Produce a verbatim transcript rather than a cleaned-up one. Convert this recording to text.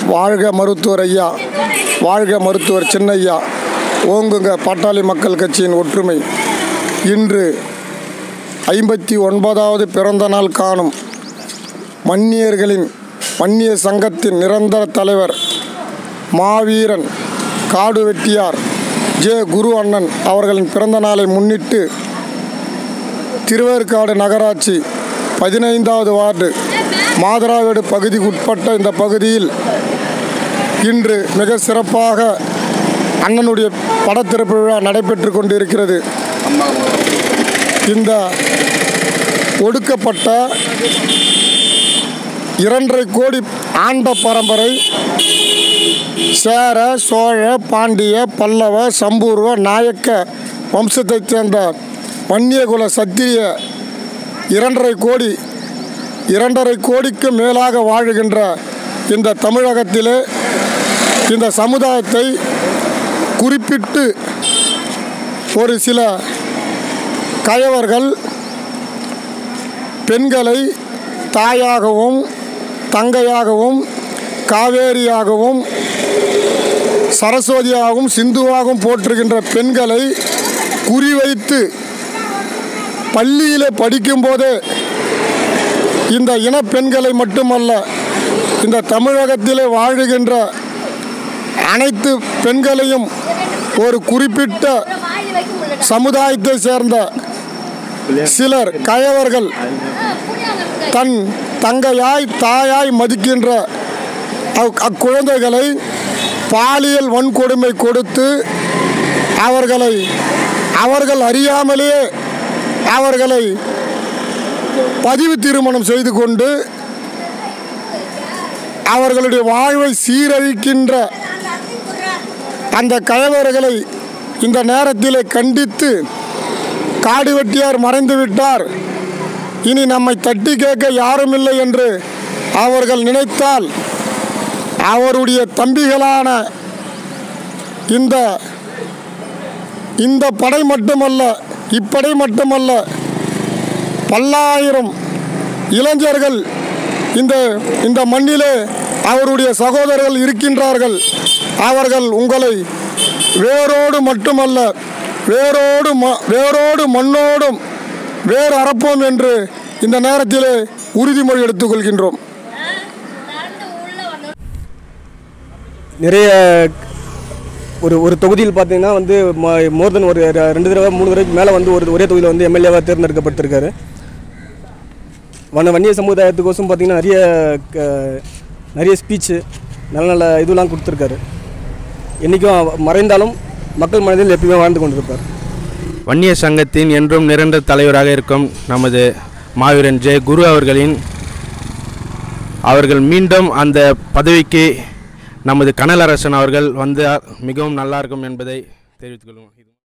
வாழ்க மருத்துவர் ஐயா, வாழ்க மருத்துவர் சின்னையா, ஓங்குங்க பாட்டாளி மக்கள் கட்சியின் ஒற்றுமை. இன்று ஐம்பத்தி ஒன்பதாவது பிறந்த நாள் காணும் மன்னியர்களின் மன்னிய சங்கத்தின் நிரந்தர தலைவர் மாவீரன் காடு வெட்டியார் ஜே குரு அண்ணன் அவர்களின் பிறந்த நாளை முன்னிட்டு திருவேற்காடு நகராட்சி பதினைந்தாவது வார்டு மாதராவேடு பகுதிக்குட்பட்ட இந்த பகுதியில் இன்று மிக சிறப்பாக அண்ணனுடைய படத்திறப்பு விழா நடைபெற்று கொண்டிருக்கிறது. இந்த ஒடுக்கப்பட்ட இரண்டரை கோடி ஆண்ட பரம்பரை சேர, சோழ, பாண்டிய, பல்லவ, சம்பூர்வ, நாயக்க வம்சத்தைச் சேர்ந்த வன்னியகுல சத்திரிய இரண்டரை கோடி இரண்டரை கோடிக்கு மேலாக வாழுகின்ற இந்த தமிழகத்திலே இந்த சமுதாயத்தை குறிப்பிட்டு ஒரு சில கயவர்கள் பெண்களை தாயாகவும் தங்கையாகவும் காவேரியாகவும் சரஸ்வதியாகவும் சிந்துவாகவும் போற்றுகின்ற பெண்களை குறிவைத்து பள்ளியிலே படிக்கும்போதே இந்த இன பெண்களை மட்டுமல்ல, இந்த தமிழகத்திலே வாழுகின்ற அனைத்து பெண்களையும் ஒரு குறிப்பிட்ட சமுதாயத்தை சேர்ந்த சிலர் கயவர்கள் தன் தங்கையாய் தாயாய் மதிக்கின்ற அக்குழந்தைகளை பாலியல் வன்கொடுமை கொடுத்து அவர்களை அவர்கள் அறியாமலேயே அவர்களை பதிவு திருமணம் செய்து கொண்டு அவர்களுடைய வாழ்வை சீரழிக்கின்ற அந்த கயவர்களை இந்த நேரத்திலே கண்டித்து காடு வெட்டியார் மறைந்து விட்டார், இனி நம்மை தட்டி கேட்க யாரும் இல்லை என்று அவர்கள் நினைத்தால் அவருடைய தம்பிகளான இந்த இந்த படை மட்டுமல்ல, இப்படை மட்டுமல்ல, பல்லாயிரம் இளைஞர்கள் இந்த இந்த மண்ணிலே அவருடைய சகோதரர்கள் இருக்கின்றார்கள். அவர்கள் உங்களை வேரோடு மட்டுமல்ல, வேரோடு ம வேரோடு மண்ணோடும் வேறு அறப்போம் என்று இந்த நேரத்திலே உறுதிமொழி எடுத்துக்கொள்கின்றோம். நிறைய ஒரு ஒரு தொகுதியில் பார்த்தீங்கன்னா வந்து மோர் தென் ஒரு ரெண்டு தடவை மூணு தடவைக்கு மேலே வந்து ஒரு ஒரே தொகுதியில் வந்து எம்எல்ஏவாக தேர்ந்தெடுக்கப்பட்டிருக்காரு. வன வன்னிய சமுதாயத்துக்கோசம் பார்த்திங்கன்னா நிறைய நிறைய ஸ்பீச்சு நல்ல நல்ல இதெல்லாம் கொடுத்துருக்காரு. என்றைக்கும் மறைந்தாலும் மக்கள் மனதில் எப்பயுமே வாழ்ந்து கொண்டிருப்பார். வன்னிய சங்கத்தின் என்றும் நிரந்தர தலைவராக இருக்கும் நமது மாவீரன் ஜெய குரு அவர்களின் அவர்கள் மீண்டும் அந்த பதவிக்கு நமது கனலரசன் அவர்கள் வந்து மிகவும் நல்லா இருக்கும் என்பதை தெரிவித்துக் கொள்வோம்.